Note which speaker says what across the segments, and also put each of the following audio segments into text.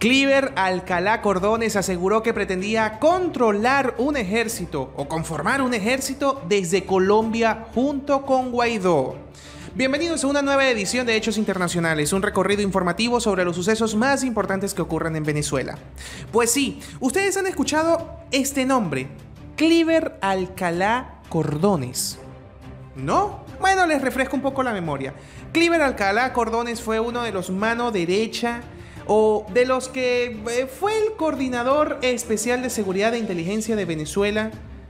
Speaker 1: Cliver Alcalá Cordones aseguró que pretendía controlar un ejército o conformar un ejército desde Colombia junto con Guaidó. Bienvenidos a una nueva edición de Hechos Internacionales, un recorrido informativo sobre los sucesos más importantes que ocurren en Venezuela. Pues sí, ustedes han escuchado este nombre, Cliver Alcalá Cordones, ¿no? Bueno, les refresco un poco la memoria. Cliver Alcalá Cordones fue uno de los mano derecha o de los que fue el coordinador especial de seguridad e inteligencia de Venezuela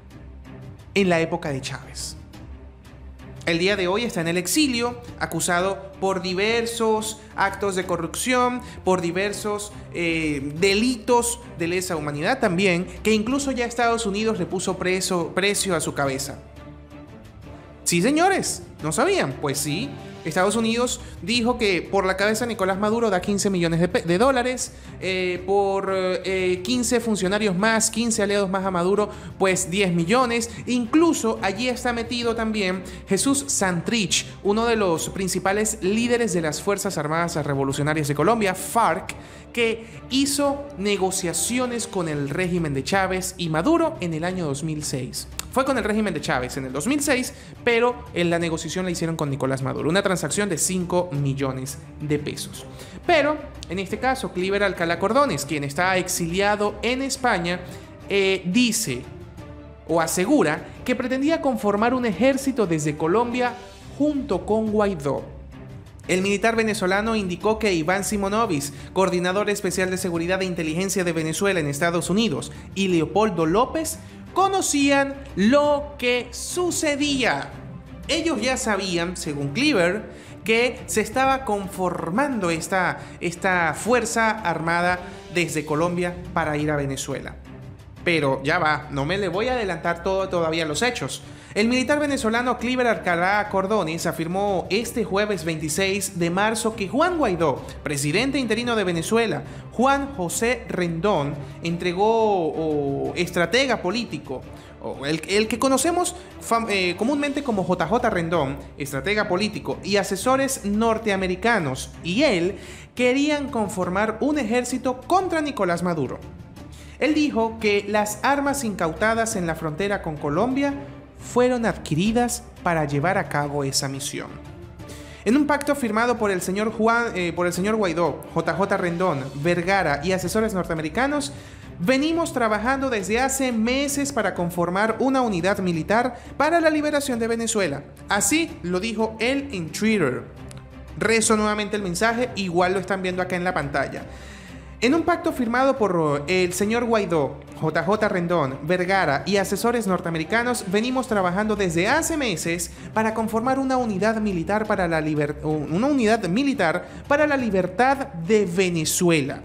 Speaker 1: en la época de Chávez. El día de hoy está en el exilio, acusado por diversos actos de corrupción, por diversos delitos de lesa humanidad también, que incluso ya Estados Unidos le puso precio a su cabeza. Sí, señores, ¿no sabían? Pues sí. Estados Unidos dijo que por la cabeza de Nicolás Maduro da 15 millones de dólares, por 15 funcionarios más, 15 aliados más a Maduro, pues 10 millones. Incluso allí está metido también Jesús Santrich, uno de los principales líderes de las Fuerzas Armadas Revolucionarias de Colombia, FARC, que hizo negociaciones con el régimen de Chávez y Maduro en el año 2006. Fue con el régimen de Chávez en el 2006, pero en la negociación la hicieron con Nicolás Maduro. Una transacción de 5 millones de pesos. Pero, en este caso, Cliver Alcalá Cordones, quien está exiliado en España, dice o asegura que pretendía conformar un ejército desde Colombia junto con Guaidó. El militar venezolano indicó que Iván Simonovic, coordinador especial de seguridad e inteligencia de Venezuela en Estados Unidos, y Leopoldo López conocían lo que sucedía. Ellos ya sabían, según Cliver, que se estaba conformando esta fuerza armada desde Colombia para ir a Venezuela. Pero ya va, no me le voy a adelantar todavía los hechos. El militar venezolano Cliver Alcalá Cordones afirmó este jueves 26 de marzo que Juan Guaidó, presidente interino de Venezuela, Juan José Rendón, estratega político, el que conocemos comúnmente como JJ Rendón, estratega político, y asesores norteamericanos, y él querían conformar un ejército contra Nicolás Maduro. Él dijo que las armas incautadas en la frontera con Colombia fueron adquiridas para llevar a cabo esa misión. En un pacto firmado por el señor Guaidó, JJ Rendón, Vergara y asesores norteamericanos, venimos trabajando desde hace meses para conformar una unidad militar para la liberación de Venezuela. Así lo dijo él en Twitter. Rezo nuevamente el mensaje, igual lo están viendo acá en la pantalla. En un pacto firmado por el señor Guaidó, JJ Rendón, Vergara y asesores norteamericanos, venimos trabajando desde hace meses para conformar una unidad militar para la libertad de Venezuela.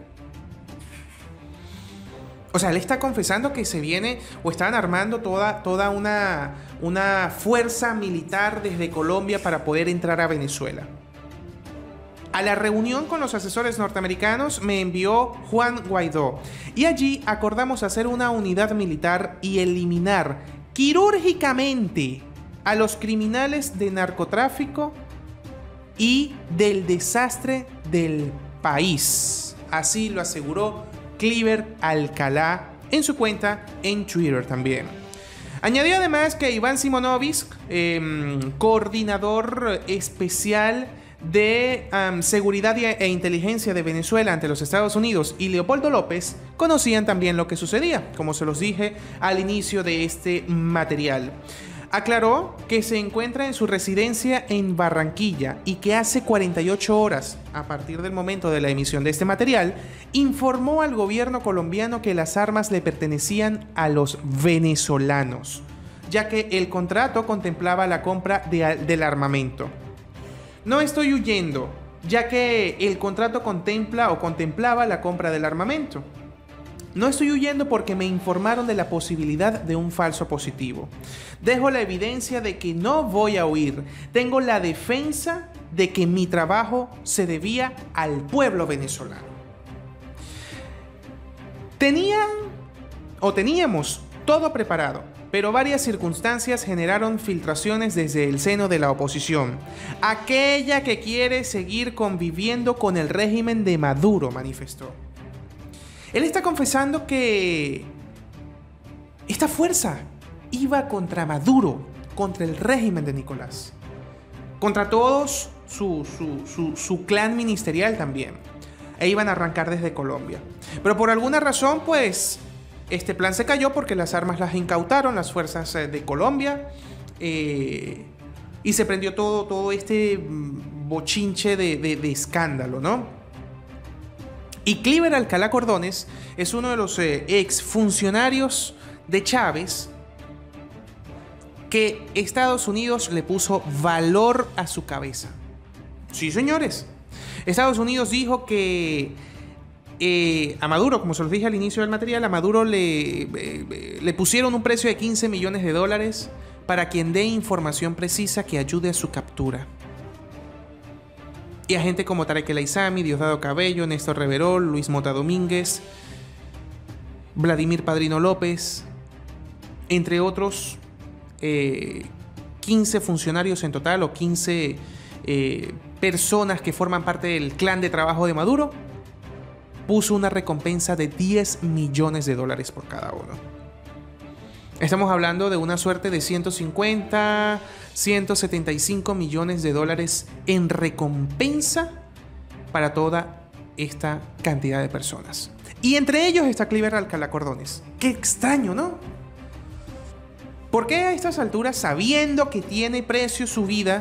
Speaker 1: O sea, él está confesando que se viene o están armando toda una fuerza militar desde Colombia para poder entrar a Venezuela. A la reunión con los asesores norteamericanos me envió Juan Guaidó y allí acordamos hacer una unidad militar y eliminar quirúrgicamente a los criminales de narcotráfico y del desastre del país. Así lo aseguró Cliver Alcalá en su cuenta en Twitter también. Añadió además que Iván Simonovic, coordinador especial de seguridad e inteligencia de Venezuela ante los Estados Unidos, y Leopoldo López conocían también lo que sucedía, como se los dije al inicio de este material. Aclaró que se encuentra en su residencia en Barranquilla y que hace 48 horas, a partir del momento de la emisión de este material, informó al gobierno colombiano que las armas le pertenecían a los venezolanos, ya que el contrato contemplaba la compra del armamento. No estoy huyendo, ya que el contrato contemplaba la compra del armamento. No estoy huyendo porque me informaron de la posibilidad de un falso positivo. Dejo la evidencia de que no voy a huir. Tengo la defensa de que mi trabajo se debía al pueblo venezolano. Teníamos todo preparado, pero varias circunstancias generaron filtraciones desde el seno de la oposición, aquella que quiere seguir conviviendo con el régimen de Maduro, manifestó. Él está confesando que esta fuerza iba contra Maduro, contra el régimen de Nicolás, contra todos su clan ministerial también, e iban a arrancar desde Colombia. Pero por alguna razón, pues, este plan se cayó porque las armas las incautaron las fuerzas de Colombia, y se prendió todo este bochinche de escándalo, ¿no? Y Cliver Alcalá Cordones es uno de los ex funcionarios de Chávez que Estados Unidos le puso valor a su cabeza. Sí, señores. Estados Unidos dijo que a Maduro, como se los dije al inicio del material, a Maduro le pusieron un precio de $15 millones para quien dé información precisa que ayude a su captura. Y a gente como Tarek El Aizami, Diosdado Cabello, Néstor Reverol, Luis Mota Domínguez, Vladimir Padrino López, entre otros 15 funcionarios en total, o 15 personas que forman parte del clan de trabajo de Maduro, puso una recompensa de $10 millones por cada uno. Estamos hablando de una suerte de 150, 175 millones de dólares en recompensa para toda esta cantidad de personas. Y entre ellos está Cliver Alcalá Cordones. Qué extraño, ¿no? ¿Por qué a estas alturas, sabiendo que tiene precio su vida,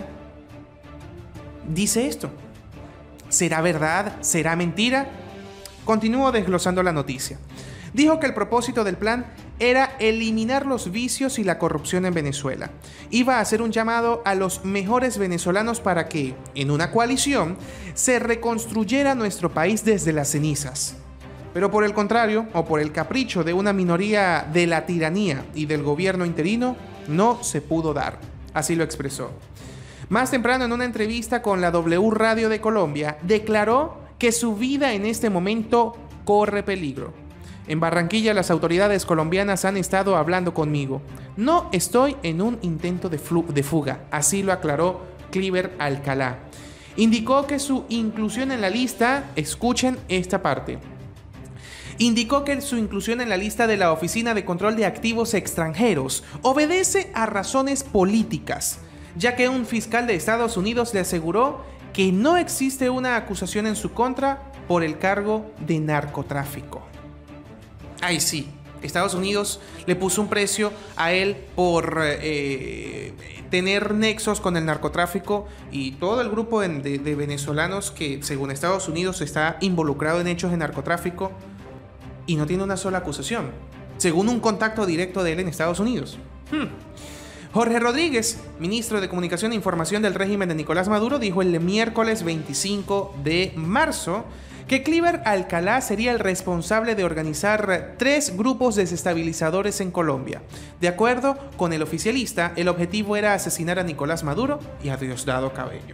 Speaker 1: dice esto? ¿Será verdad? ¿Será mentira? Continúo desglosando la noticia. Dijo que el propósito del plan era eliminar los vicios y la corrupción en Venezuela. Iba a hacer un llamado a los mejores venezolanos para que, en una coalición, se reconstruyera nuestro país desde las cenizas. Pero por el contrario, o por el capricho de una minoría de la tiranía y del gobierno interino, no se pudo dar. Así lo expresó. Más temprano, en una entrevista con la W Radio de Colombia, declaró que su vida en este momento corre peligro. En Barranquilla, las autoridades colombianas han estado hablando conmigo. No estoy en un intento de fuga, así lo aclaró Cliver Alcalá. Indicó que su inclusión en la lista, escuchen esta parte, indicó que su inclusión en la lista de la Oficina de Control de Activos Extranjeros obedece a razones políticas, ya que un fiscal de Estados Unidos le aseguró que no existe una acusación en su contra por el cargo de narcotráfico. Ay, sí, Estados Unidos le puso un precio a él por tener nexos con el narcotráfico, y todo el grupo de venezolanos que, según Estados Unidos, está involucrado en hechos de narcotráfico y no tiene una sola acusación, según un contacto directo de él en Estados Unidos. Jorge Rodríguez, ministro de Comunicación e Información del régimen de Nicolás Maduro, dijo el miércoles 25 de marzo que Cliver Alcalá sería el responsable de organizar 3 grupos desestabilizadores en Colombia. De acuerdo con el oficialista, el objetivo era asesinar a Nicolás Maduro y a Diosdado Cabello.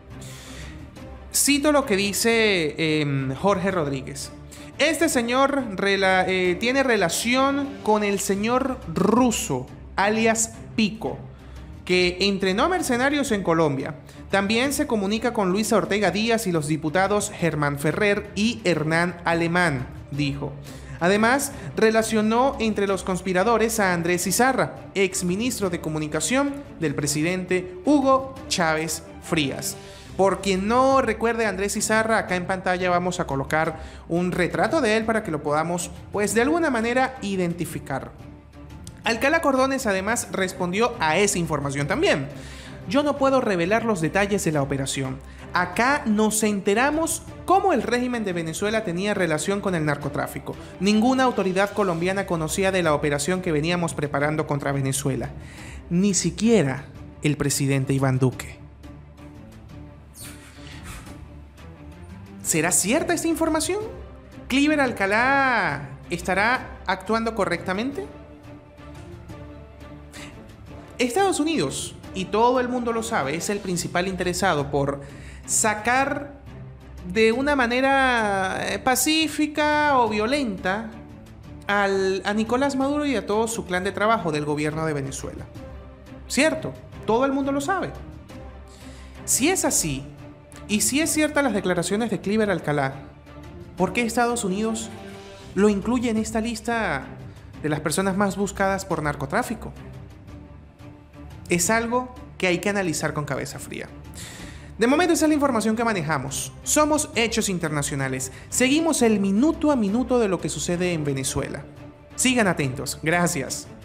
Speaker 1: Cito lo que dice Jorge Rodríguez. Este señor tiene relación con el señor ruso, alias Pico, que entrenó mercenarios en Colombia. También se comunica con Luisa Ortega Díaz y los diputados Germán Ferrer y Hernán Alemán, dijo. Además, relacionó entre los conspiradores a Andrés Izarra, exministro de Comunicación del presidente Hugo Chávez Frías. Por quien no recuerde a Andrés Izarra, acá en pantalla vamos a colocar un retrato de él para que lo podamos, pues, de alguna manera identificar. Alcalá Cordones además respondió a esa información también. Yo no puedo revelar los detalles de la operación. Acá nos enteramos cómo el régimen de Venezuela tenía relación con el narcotráfico. Ninguna autoridad colombiana conocía de la operación que veníamos preparando contra Venezuela. Ni siquiera el presidente Iván Duque. ¿Será cierta esta información? ¿Cliver Alcalá estará actuando correctamente? Estados Unidos, y todo el mundo lo sabe, es el principal interesado por sacar de una manera pacífica o violenta a Nicolás Maduro y a todo su clan de trabajo del gobierno de Venezuela. ¿Cierto? Todo el mundo lo sabe. Si es así, y si es cierta las declaraciones de Cliver Alcalá, ¿por qué Estados Unidos lo incluye en esta lista de las personas más buscadas por narcotráfico. Es algo que hay que analizar con cabeza fría. De momento esa es la información que manejamos. Somos Hechos Internacionales. Seguimos el minuto a minuto de lo que sucede en Venezuela. Sigan atentos. Gracias.